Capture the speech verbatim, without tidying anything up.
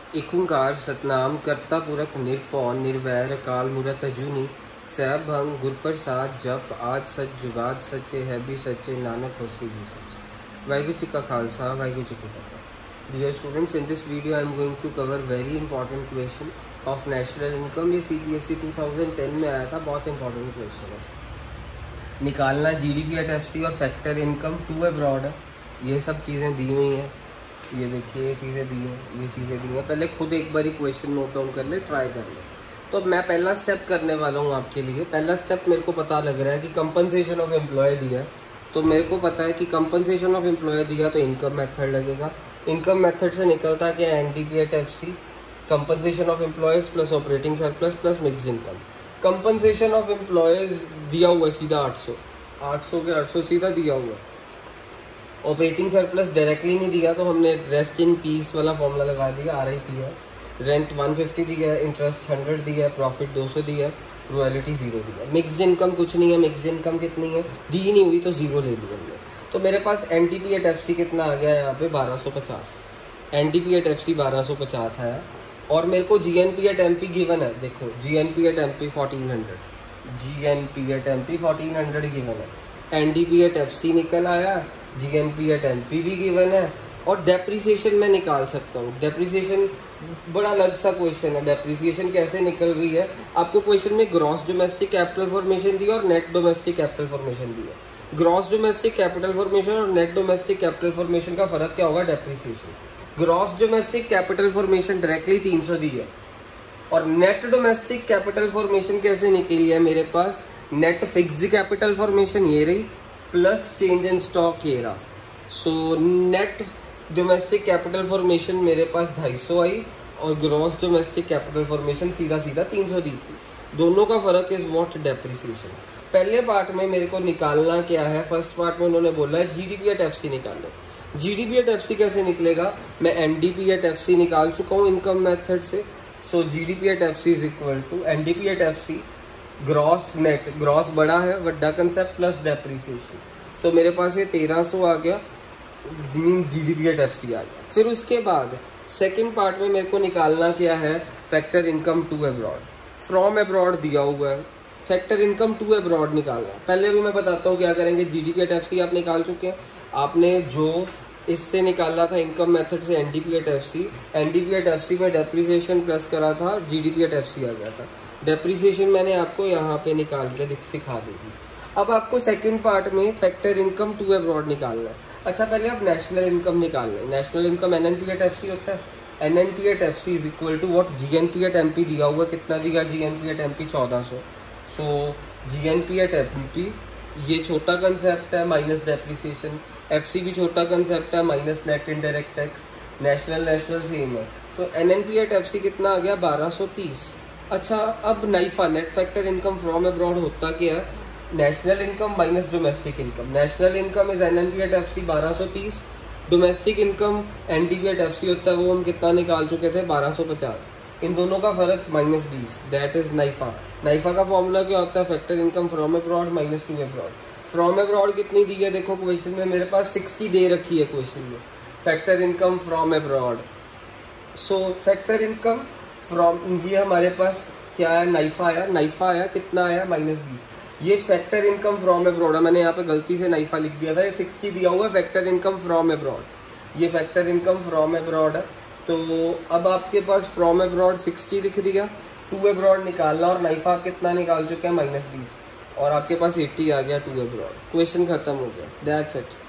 इकुंकार सतनाम करता पुरख निरपौन निर्वैर अकाल मूरत अजूनी सैब भंग गुरप्रसाद जप आज सच जुगाद सच्चे है भी सच्चे नानक होसी भी सच। वाहिगुरू जी का खालसा वाहिगुरू जी की फतेह। Dear students, in this video I am going to cover very important question of national income. ये C B S E two thousand ten में आया था, बहुत इंपॉर्टेंट क्वेश्चन है। निकालना G D P at F C और factor income to abroad है। ये सब चीज़ें दी हुई हैं, ये देखिए ये चीज़ें दी हैं, ये चीज़ें दी हैं। पहले खुद एक बार ही क्वेश्चन नोट डाउन कर ले, ट्राई कर ले। तो मैं पहला स्टेप करने वाला हूँ आपके लिए। पहला स्टेप मेरे को पता लग रहा है कि कंपनसेशन ऑफ एम्प्लॉय दिया है, तो मेरे को पता है कि कंपनसेशन ऑफ एम्प्लॉय दिया तो इनकम मेथड लगेगा। इनकम मेथड से निकलता क्या है, N D P at F C, compensation of employees plus operating surplus plus mix income. Compensation of employees दिया हुआ है सीधा आठ सौ, आठ सौ के आठ सौ सीधा दिया हुआ है। ऑपरेटिंग सरप्लस डायरेक्टली नहीं दिया तो हमने रेस्ट इन पीस वाला फॉर्मूला लगा दिया, आर आई पी है। रेंट वन फिफ्टी दिया है, इंटरेस्ट हंड्रेड दिया है, प्रॉफिट दो सौ दिया है, रॉयल्टी जीरो दिया है। मिक्स्ड इनकम कुछ नहीं है, मिक्स्ड इनकम कितनी है दी नहीं हुई तो जीरो ले लिया हमने। तो मेरे पास N T P at F C कितना आ गया यहाँ पे बारह सौ पचास। N T P at F C बारह सौ पचास है और मेरे को G N P at M P given है। देखो G N P at M P fourteen hundred, G N P at M P fourteen hundred given है। N D P at F C निकल आया, G N P at M P भी given है और depreciation मैं निकाल सकता हूँ। डेप्रिसिएशन बड़ा अलग सा क्वेश्चन है। डेप्रिसिएशन कैसे निकल रही है, आपको क्वेश्चन में ग्रॉस डोमेस्टिक कैपिटल फॉर्मेशन दी और नेट डोमेस्टिक कैपिटल फॉर्मेशन दी है। ग्रॉस डोमेस्टिक कैपिटल फॉर्मेशन और नेट डोमेस्टिक कैपिटल फॉर्मेशन का फर्क क्या होगा, depreciation. Gross domestic capital formation directly तीन सौ दी है और नेट डोमेस्टिक कैपिटल फॉर्मेशन कैसे निकली है मेरे पास, नेट फिक्स्ड कैपिटल फॉर्मेशन ये रही प्लस चेंज इन स्टॉक ये रहा। So net domestic capital formation मेरे पास ढाई सौ आई और ग्रॉस डोमेस्टिक कैपिटल फॉर्मेशन सीधा सीधा तीन सौ दी थी। दोनों का फर्क इज व्हाट, डेप्रिसिएशन। पहले पार्ट में मेरे को निकालना क्या है, फर्स्ट पार्ट में उन्होंने बोला है G D P at F C निकालना। G D P at F C कैसे निकलेगा, मैं N D P at F C निकाल चुका हूँ इनकम मेथड से। So G D P at F C is equal to N D P at F C gross net, gross बड़ा है वड्डा कंसेप्ट प्लस डेप्रिसिएशन। सो मेरे पास ये तेरह सौ आ गया, means G D P at F C आ गया। फिर उसके बाद सेकंड पार्ट में मेरे को निकालना क्या है, factor income to abroad. From abroad दिया हुआ है, फैक्टर इनकम टू अब्रॉड निकालना है। पहले भी मैं बताता हूँ क्या करेंगे। G D P at F C आप निकाल चुके हैं, आपने जो इससे निकाला था इनकम मेथड से N D P at F C, N D P at F C में डेप्रिसिएशन प्लस करा था, G D P at F C आ गया था। डेप्रिसिएशन मैंने आपको यहाँ पे निकाल के सिखा दी थी। अब आपको सेकंड पार्ट में फैक्टर इनकम टू अब्रॉड निकालना है। अच्छा पहले आप नेशनल इनकम निकालना है। National income N N P at F C होता है। N N P at F C is equal to what, G N P at M P दिया हुआ कितना दिया, G N P at M P चौदह सौ। So G N P at M P ये छोटा कंसेप्ट है माइनस डेप्रिसिएशन, एफ सी भी छोटा कंसेप्ट है minus net indirect tax, national national same है। तो N N P at F C कितना आ गया, बारह सौ तीस। अच्छा अब नाइफा net factor income from abroad होता क्या है, national income minus domestic income. National income is N N P at F C बारह सौ तीस, domestic income N D P at F C होता है, वो हम कितना निकाल चुके थे, बारह सौ पचास। इन दोनों का फर्क माइनस बीस, दैट इज नाइफा। नाइफा का फॉर्मूला क्या होता है, factor income from abroad minus to abroad. From abroad कितनी दी है, देखो क्वेश्चन में मेरे पास सिक्सटी दे रखी है क्वेश्चन में, factor income from abroad. So factor income from, ये हमारे पास क्या है, नाइफा आया, नाइफा आया कितना आया, माइनस बीस। ये फैक्टर इनकम फ्रॉम अब्रॉड है, मैंने यहाँ पे गलती से नाइफा लिख दिया था, ये सिक्सटी दिया हुआ है फैक्टर इनकम फ्रॉम अब्रॉड। ये फैक्टर इनकम फ्रॉम अब्रॉड है। तो अब आपके पास फ्रॉम अब्रॉड सिक्सटी लिख दिया, टू अब्रॉड निकालना और नाइफा आप कितना निकाल चुके हैं, माइनस बीस, और आपके पास एट्टी आ गया टू अब्रॉड। क्वेश्चन खत्म हो गया, दैट्स इट।